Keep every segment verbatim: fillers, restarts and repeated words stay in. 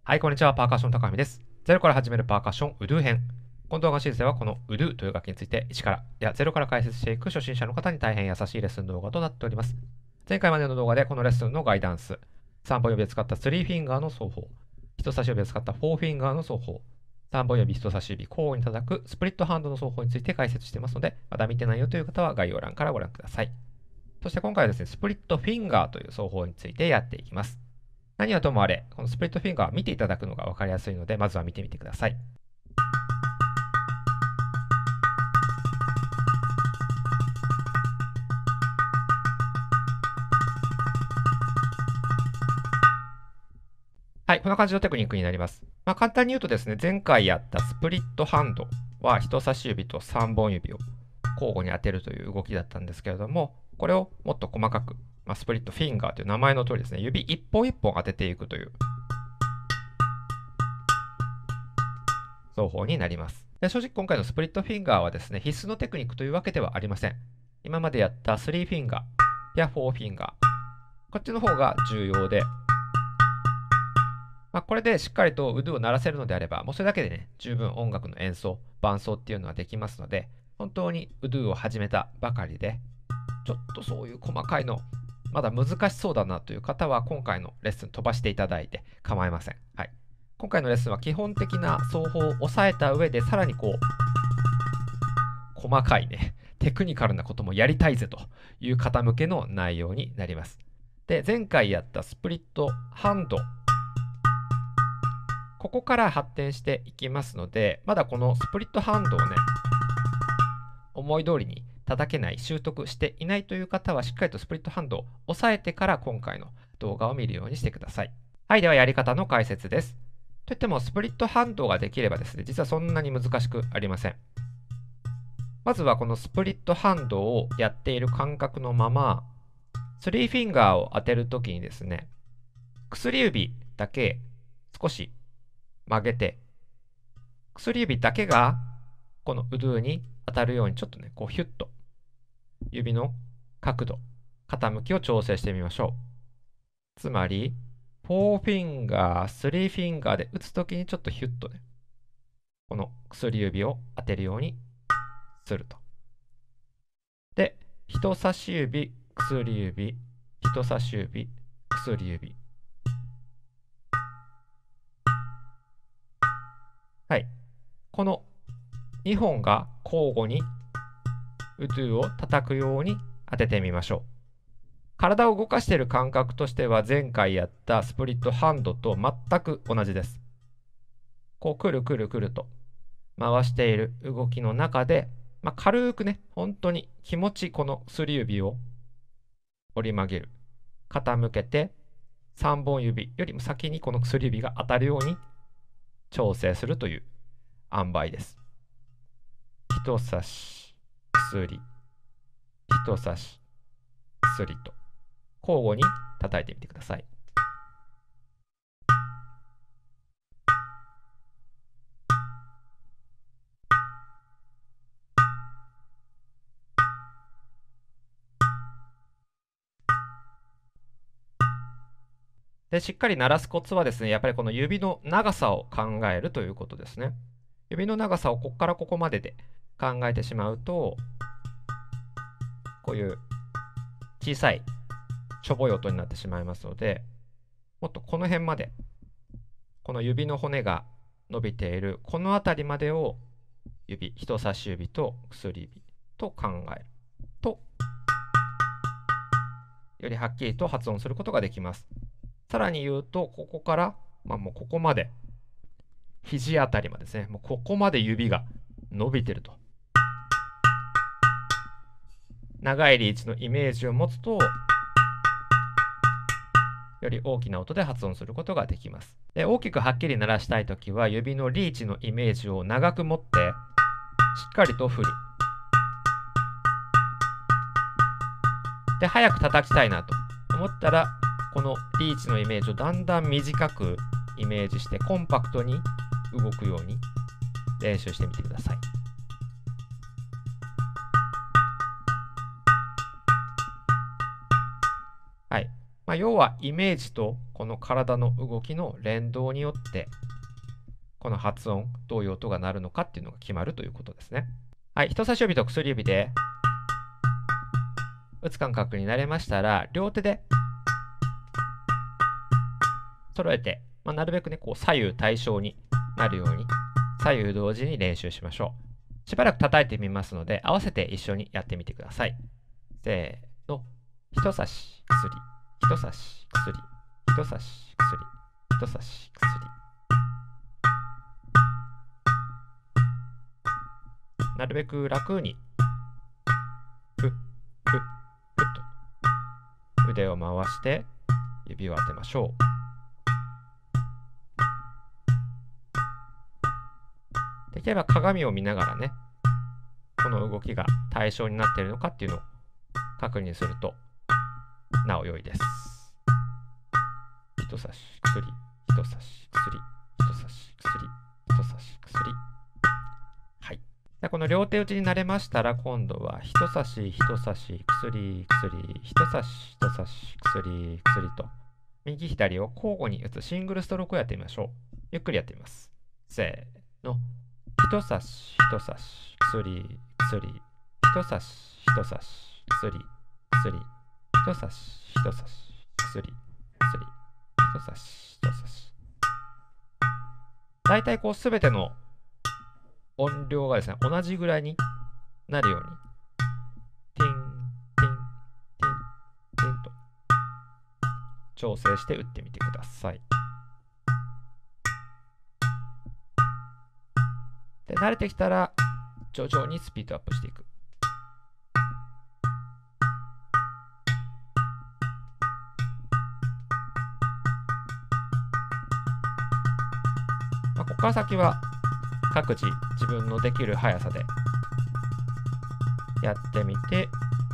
はい、こんにちは。パーカッション高見です。ゼロから始めるパーカッション、ウドゥー編。この動画シリーズでは、このウドゥという楽器についていちから、いやゼロから解説していく初心者の方に大変優しいレッスン動画となっております。前回までの動画で、このレッスンのガイダンス、さんぼん指で使ったスリーフィンガーの奏法、人差し指で使ったフォーフィンガーの奏法、さんぼん指、人差し指、交互に叩くスプリットハンドの奏法について解説していますので、まだ見てないよという方は概要欄からご覧ください。そして今回はですね、スプリットフィンガーという奏法についてやっていきます。何はともあれ、このスプリットフィンガー見ていただくのが分かりやすいので、まずは見てみてください。はい、こんな感じのテクニックになります。まあ、簡単に言うとですね、前回やったスプリットハンドは人差し指とさんぼん指を交互に当てるという動きだったんですけれども、これをもっと細かく、まあ、スプリットフィンガーという名前の通りですね、指一本一本当てていくという奏法になります。で、正直今回のスプリットフィンガーはですね、必須のテクニックというわけではありません。今までやったスリーフィンガーやフォーフィンガー、こっちの方が重要で、まあ、これでしっかりとウドゥを鳴らせるのであれば、もうそれだけでね、十分音楽の演奏、伴奏っていうのはできますので、本当にウドゥを始めたばかりで、ちょっとそういう細かいの、まだ難しそうだなという方は、今回のレッスン飛ばしていただいて構いません。はい。今回のレッスンは基本的な奏法を押さえた上で、さらにこう、細かいね、テクニカルなこともやりたいぜという方向けの内容になります。で、前回やったスプリットハンド、ここから発展していきますので、まだこのスプリットハンドをね、思い通りに叩けない、習得していないという方は、しっかりとスプリットハンドを押さえてから今回の動画を見るようにしてください。はい、ではやり方の解説です。といっても、スプリットハンドができればですね、実はそんなに難しくありません。まずはこのスプリットハンドをやっている感覚のまま、スリーフィンガーを当てるときにですね、薬指だけ少し曲げて、薬指だけがこのウドゥに当たるようにちょっとね、こうヒュッと指の角度、傾きを調整してみましょう。つまり、フォーフィンガー、スリーフィンガーで打つときにちょっとヒュッとね、この薬指を当てるようにすると。で、人差し指、薬指、人差し指、薬指。はい。このにほんが交互にウドゥを叩くように当ててみましょう。体を動かしている感覚としては前回やったスプリットハンドと全く同じです。こうくるくるくると回している動きの中で、まあ、軽くね、本当に気持ちこの薬指を折り曲げる。傾けてさんぼん指よりも先にこの薬指が当たるように調整するという塩梅です。人差し、薬、人差し、薬と交互に叩いてみてください。で、しっかり鳴らすコツはですね、やっぱりこの指の長さを考えるということですね。指の長さをここからここまでで考えてしまうと、こういう小さいしょぼい音になってしまいますので、もっとこの辺まで、この指の骨が伸びているこの辺りまでを指、人差し指と薬指と考えると、よりはっきりと発音することができます。さらに言うと、ここから、まあもうここまで、肘あたりまでですね、もうここまで指が伸びてると。長いリーチのイメージを持つと、より大きな音で発音することができます。で、大きくはっきり鳴らしたいときは、指のリーチのイメージを長く持って、しっかりと振る。で、早く叩きたいなと思ったら、このリーチのイメージをだんだん短くイメージしてコンパクトに動くように練習してみてください。はい。まあ、 まあ、要はイメージとこの体の動きの連動によってこの発音、どういう音が鳴るのかっていうのが決まるということですね。はい、人差し指と薬指で打つ感覚になれましたら、両手で揃えて、まあ、なるべくね、こう左右対称になるように、左右同時に練習しましょう。しばらく叩いてみますので、合わせて一緒にやってみてください。せーの。人差し、薬、人差し、薬、人差し、薬、人差し、薬。なるべく楽に、ふっ、ふっ、ふっと腕を回して指を当てましょう。できれば鏡を見ながらね、この動きが対称になっているのかっていうのを確認するとなお良いです。人差し、薬、人差し、薬、人差し、薬、人差し、薬。はい。でこの両手打ちになれましたら、今度は人差し、人差し、薬、薬、人差し、人差し、薬、薬と、右左を交互に打つシングルストロークをやってみましょう。ゆっくりやってみます。せーの。人差し、人差し、薬、薬、人差し、人差し、薬、薬、人差し、人差し、薬、薬、人差し、人差し。大体こうすべての音量がですね、同じぐらいになるように、ティン、ティン、ティン、ティンと調整して打ってみてください。で、慣れてきたら、徐々にスピードアップしていく。まあ、ここから先は、各自自分のできる速さでやってみて、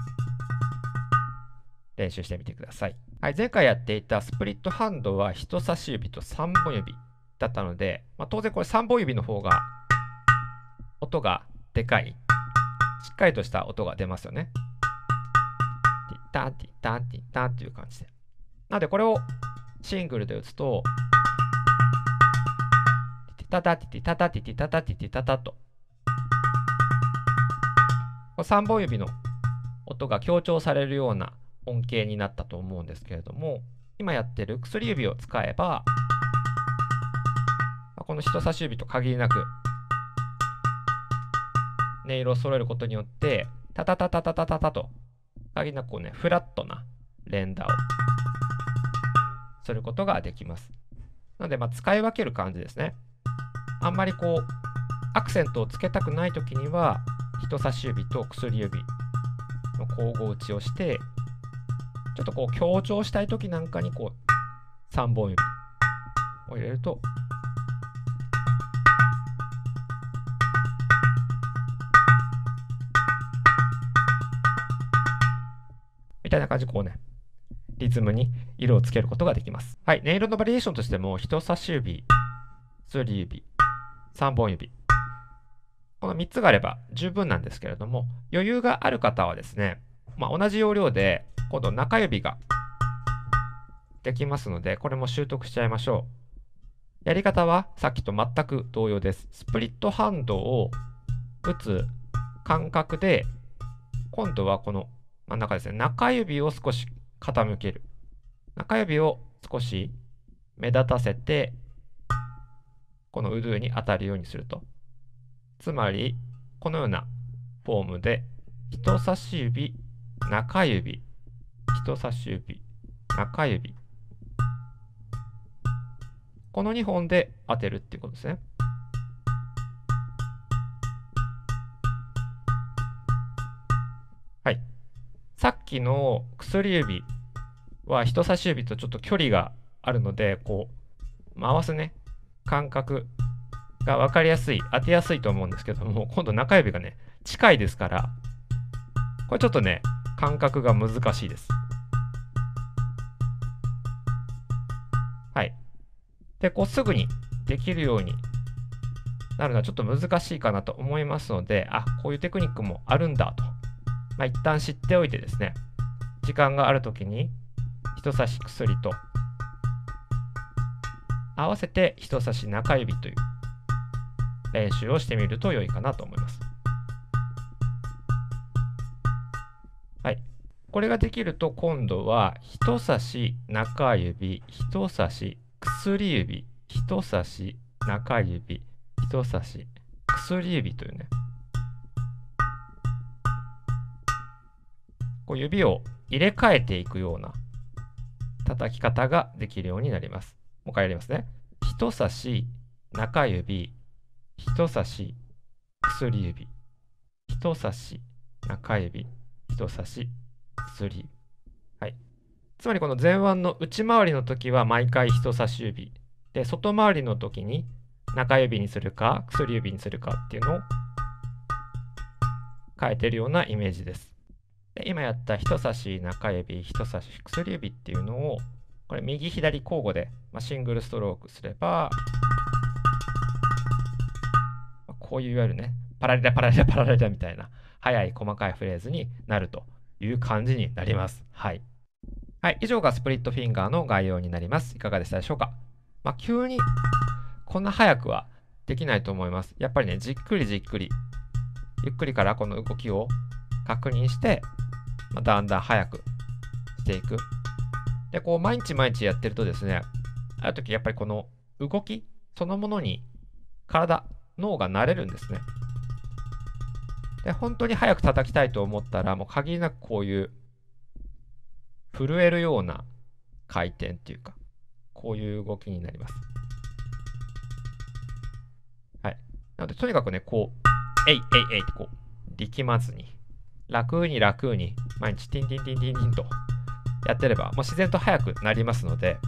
練習してみてください。はい、前回やっていたスプリットハンドは人差し指とさんぼん指だったので、まあ、当然これさんぼん指の方が音がでかい、しっかりとした音が出ますよね。ティッタンティッタンティッタンっていう感じで。なのでこれをシングルで打つと、ティタタティティタタティティタタティティタタと、さんぼん指の音が強調されるような音形になったと思うんですけれども、今やってる薬指を使えば、この人差し指と限りなく音色を揃えることによって、タタタタタタタタと、限りなくこうね、フラットな連打をすることができます。なので、まあ、使い分ける感じですね。あんまりこう、アクセントをつけたくないときには、人差し指と薬指の交互打ちをして、ちょっとこう強調したいときなんかにこう、さんぼん指を入れると、みたいな感じでこうね、リズムに色をつけることができます。はい、音色のバリエーションとしても、人差し指、薬指、さんぼん指。このみっつがあれば十分なんですけれども、余裕がある方はですね、まあ、同じ要領で、今度中指ができますので、これも習得しちゃいましょう。やり方はさっきと全く同様です。スプリットハンドを打つ感覚で、今度はこの真ん中ですね、中指を少し傾ける。中指を少し目立たせて、このウドゥに当たるようにすると。つまり、このようなフォームで、人差し指、中指、人差し指、中指。このにほんで当てるっていうことですね。はい。さっきの薬指は人差し指とちょっと距離があるので、こう、回すね、感覚が分かりやすい、当てやすいと思うんですけども、今度中指がね、近いですから、これちょっとね、感覚が難しいです。はい。で、こうすぐにできるようになるのはちょっと難しいかなと思いますので、あ、こういうテクニックもあるんだと。まあ、一旦知っておいてですね、時間があるときに、 人差し薬と合わせて人差し中指という練習をしてみると良いかなと思います。はい。これができると今度は人差し中指、人差し薬指、人差し中指、人差し薬指というね、こう指を入れ替えていくような叩き方ができるようになります。もう一回やりますね。人差し中指、人差し薬指、人差し中指、人差し薬指。はい。つまりこの前腕の内回りの時は毎回人差し指。で、外回りの時に中指にするか薬指にするかっていうのを変えてるようなイメージです。で、今やった人差し中指、人差し薬指っていうのをこれ右左交互で、まあ、シングルストロークすれば、まあ、こういういわゆるね、パラレラパラレラパラレラみたいな速い細かいフレーズになるという感じになります。はい。はい、以上がスプリットフィンガーの概要になります。いかがでしたでしょうか。まあ、急にこんな早くはできないと思います。やっぱりね、じっくりじっくり、ゆっくりからこの動きを確認して、まあ、だんだん早くしていく。で、こう、毎日毎日やってるとですね、ある時やっぱりこの動きそのものに体、脳が慣れるんですね。で、本当に早く叩きたいと思ったら、もう限りなくこういう震えるような回転っていうか、こういう動きになります。はい。なので、とにかくね、こう、えいえいえいってこう、力まずに、楽に楽に、毎日ティンティンティンティンティンとやってれば、もう自然と速くなりますので、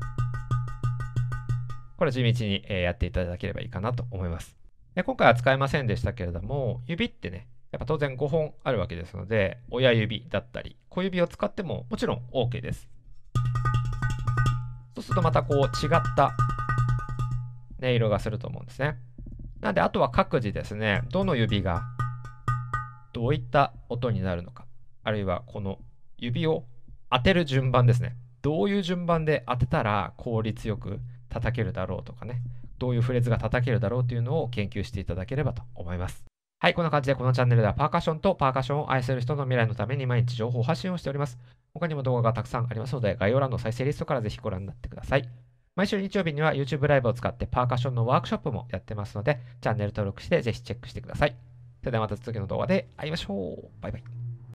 これ地道にやっていただければいいかなと思います。で、今回は使えませんでしたけれども、指ってね、やっぱ当然ごほんあるわけですので、親指だったり、小指を使ってももちろん OK です。そうするとまたこう違った音色がすると思うんですね。なんで、あとは各自ですね、どの指がどういった音になるのか、あるいはこの指を当てる順番ですね。どういう順番で当てたら効率よく叩けるだろうとかね、どういうフレーズが叩けるだろうというのを研究していただければと思います。はい、こんな感じでこのチャンネルではパーカッションとパーカッションを愛する人の未来のために毎日情報発信をしております。他にも動画がたくさんありますので、概要欄の再生リストからぜひご覧になってください。毎週日曜日には YouTube ライブを使ってパーカッションのワークショップもやってますので、チャンネル登録してぜひチェックしてください。それではまた次の動画で会いましょう。バイバイ。